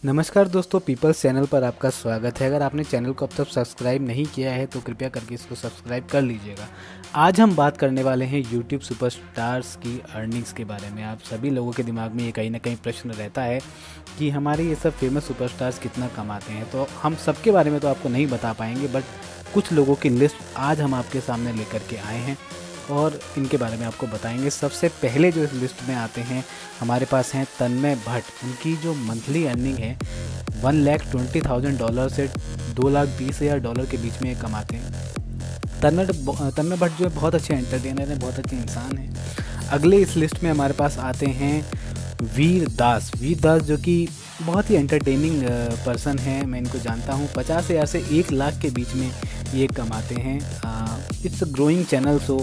नमस्कार दोस्तों, peoples channel पर आपका स्वागत है। अगर आपने चैनल को अब तक सब्सक्राइब नहीं किया है तो कृपया करके इसको सब्सक्राइब कर लीजिएगा। आज हम बात करने वाले हैं यूट्यूब सुपरस्टार्स की अर्निंग्स के बारे में। आप सभी लोगों के दिमाग में ये कहीं ना कहीं प्रश्न रहता है कि हमारे ये सब फेमस सुपरस्टार्स कितना कमाते हैं। तो हम सबके बारे में तो आपको नहीं बता पाएंगे, बट कुछ लोगों की लिस्ट आज हम आपके सामने लेकर के आए हैं और इनके बारे में आपको बताएंगे। सबसे पहले जो इस लिस्ट में आते हैं हमारे पास हैं तन्मय भट्ट। उनकी जो मंथली अर्निंग है $1,20,000 से $2,20,000 के बीच में ये कमाते हैं। तन्मय भट्ट जो है बहुत अच्छे एंटरटेनर हैं, बहुत अच्छे इंसान हैं। अगले इस लिस्ट में हमारे पास आते हैं वीर दास जो कि बहुत ही एंटरटेनिंग पर्सन है। मैं इनको जानता हूँ। 50,000 से 1,00,000 के बीच में ये कमाते हैं। It's a growing channel so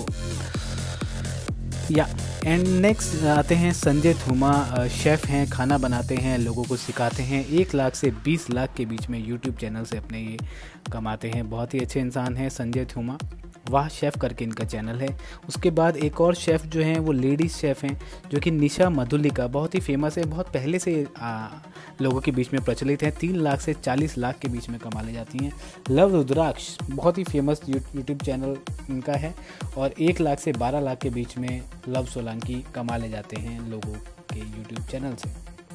yeah. And next आते हैं संजय थूमा। शेफ़ हैं, खाना बनाते हैं, लोगों को सिखाते हैं। 1,00,000 से 20,00,000 के बीच में यूट्यूब चैनल से अपने ये कमाते हैं। बहुत ही अच्छे इंसान हैं संजय थूमा। वाह शेफ़ करके इनका चैनल है। उसके बाद एक और शेफ़ जो हैं वो लेडीज़ शेफ़ हैं जो कि निशा मधुलिका, बहुत ही फेमस है, बहुत पहले से लोगों के बीच में प्रचलित है। 3,00,000 से 40,00,000 के बीच में कमा ले जाती हैं। लव रुद्राक्ष बहुत ही फेमस यूट्यूब चैनल इनका है और 1,00,000 से 12,00,000 के बीच में लव सोलंकी कमा ले जाते हैं लोगों के यूट्यूब चैनल से।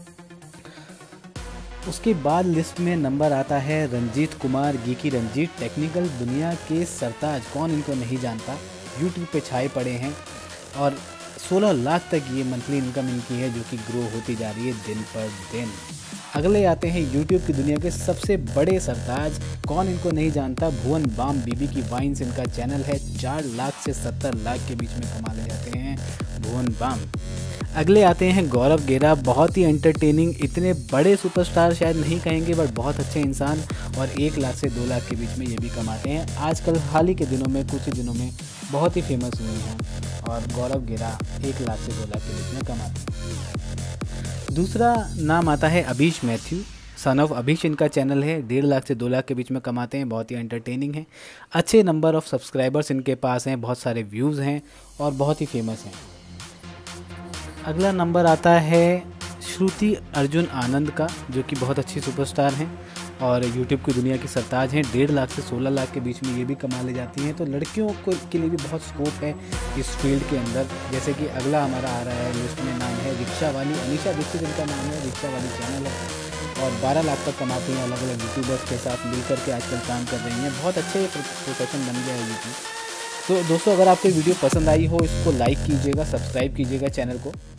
उसके बाद लिस्ट में नंबर आता है रंजीत कुमार, गीकी रंजीत। टेक्निकल दुनिया के सरताज, कौन इनको नहीं जानता, यूट्यूब पे छाए पड़े हैं और 16,00,000 तक ये मंथली इनकम इनकी है, जो कि ग्रो होती जा रही है दिन पर दिन। अगले आते हैं यूट्यूब की दुनिया के सबसे बड़े सरताज, कौन इनको नहीं जानता, भुवन बाम बीबी की वाइन्स इनका चैनल है। 4,00,000 से 70,00,000 के बीच में कमा ले जाते हैं भुवन बाम। अगले आते हैं गौरव गेरा, बहुत ही एंटरटेनिंग, इतने बड़े सुपरस्टार शायद नहीं कहेंगे बट बहुत अच्छे इंसान, और 1,00,000 से 2,00,000 के बीच में ये भी कमाते हैं। आजकल हाल ही के दिनों में, कुछ ही दिनों में बहुत ही फेमस हुए हैं और गौरव गेरा 1,00,000 से 2,00,000 के बीच में कमाते हैं। दूसरा नाम आता है अभीश मैथ्यू, सन ऑफ अभीश इनका चैनल है। 1,50,000 से 2,00,000 के बीच में कमाते हैं। बहुत ही एंटरटेनिंग है, अच्छे नंबर ऑफ़ सब्सक्राइबर्स इनके पास हैं, बहुत सारे व्यूज़ हैं और बहुत ही फेमस हैं। अगला नंबर आता है श्रुति अर्जुन आनंद का, जो कि बहुत अच्छी सुपरस्टार हैं और यूट्यूब की दुनिया की सरताज हैं। 1,50,000 से 16,00,000 के बीच में ये भी कमा ले जाती हैं। तो लड़कियों के लिए भी बहुत स्कोप है इस फील्ड के अंदर। जैसे कि अगला हमारा आ रहा है लिस्ट में, नाम है रिक्शावाली। अनीशा दीक्षित इनका नाम है, रिक्शावाली चैनल है और 12,00,000 तक कमाती हैं। अलग अलग यूट्यूबर्स के साथ मिलकर के आजकल काम कर रही हैं। बहुत अच्छे प्रोफेशन बन गया है यूट्यूब। तो दोस्तों, अगर आपको वीडियो पसंद आई हो, इसको लाइक कीजिएगा, सब्सक्राइब कीजिएगा चैनल को।